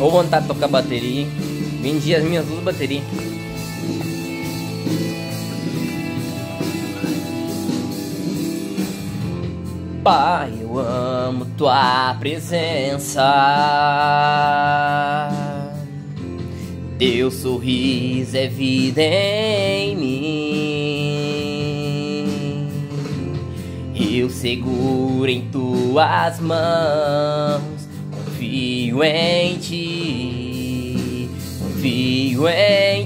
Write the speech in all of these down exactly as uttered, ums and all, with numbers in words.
Ou vontade de tocar bateria. Vendi as minhas duas baterias. Pai, eu amo tua presença. Teu sorriso é vida em mim. Eu seguro em tuas mãos. Confio em ti. Confio em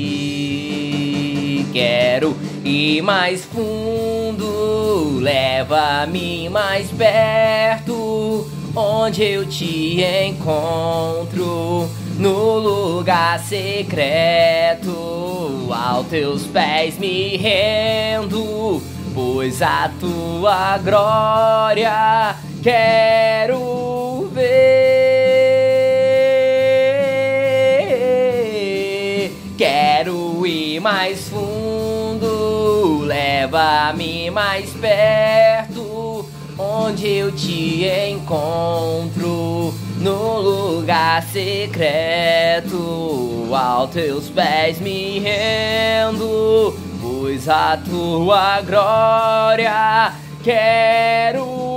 ti. Quero ir mais fundo. Leva-me mais perto. Onde eu te encontro. No lugar secreto, aos teus pés me rendo, pois a tua glória quero ver. Quero ir mais fundo, leva-me mais perto, onde eu te encontro. No lugar secreto, aos teus pés me rendo, pois a tua glória quero